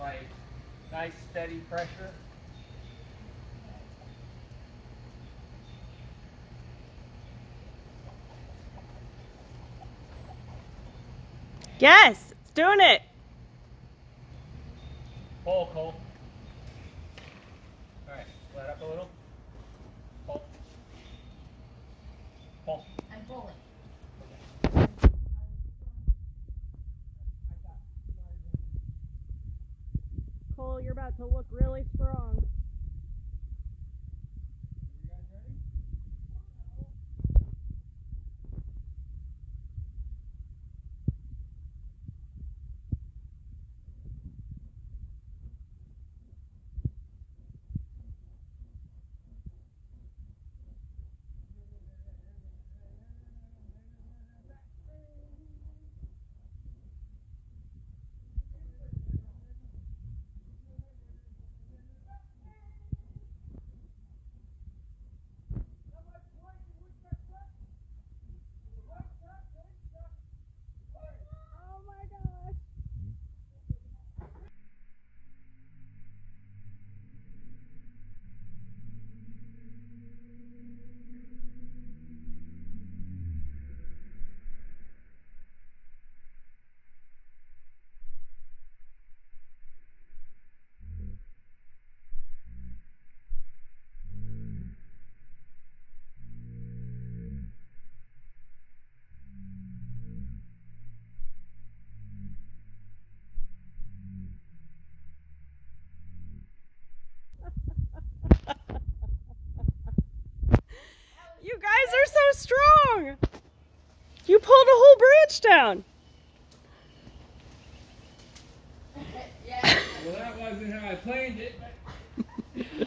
like nice steady pressure. Yes, it's doing it. Pull, Cole. Alright, let up a little. Pull. Pull. I'm pulling. Cole, you're about to look really strong. You guys ready? Oh my gosh. You guys are so strong. You pulled a whole branch down. Yeah. Well, that wasn't how I planned it.